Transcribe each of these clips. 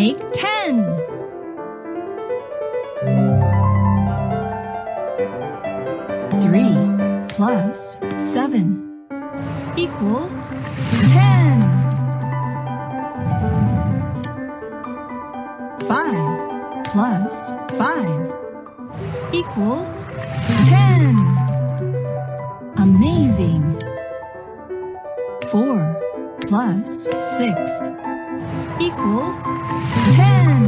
make 10. 3 plus 7 equals 10. 5 plus 5 equals 10. Amazing. 4 plus 6 equals 10.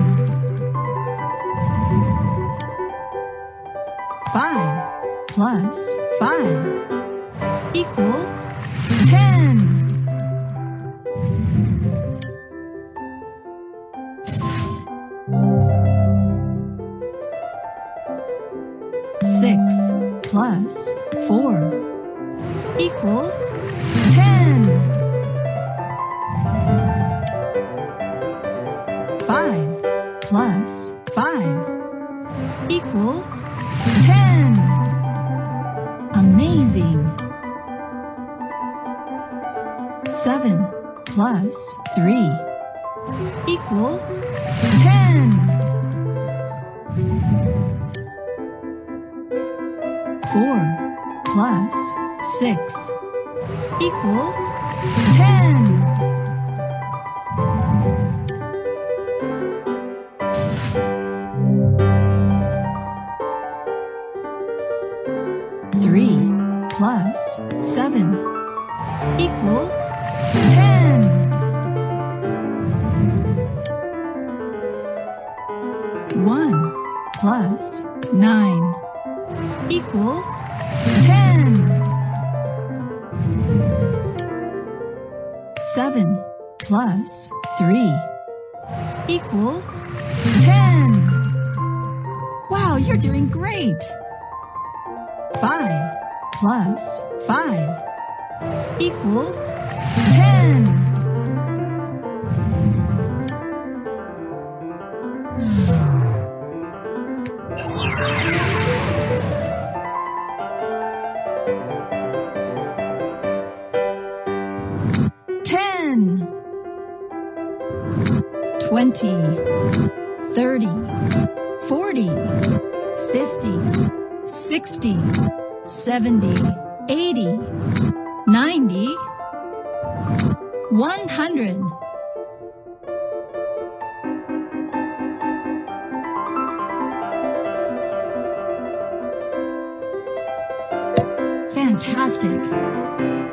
5 plus 5 equals 10. 6 plus 4 equals 10. 5 plus 5 equals 10. Amazing. 7 plus 3 equals 10. 4 plus 6 equals 10. 3 plus 7 equals 10. 1 plus 9 equals 10. 7 plus 3 equals 10. Wow, you're doing great! 5 plus 5 equals 10. 10, 20, 30, 40, 50, 60, 70, 80, 90, 100. Fantastic!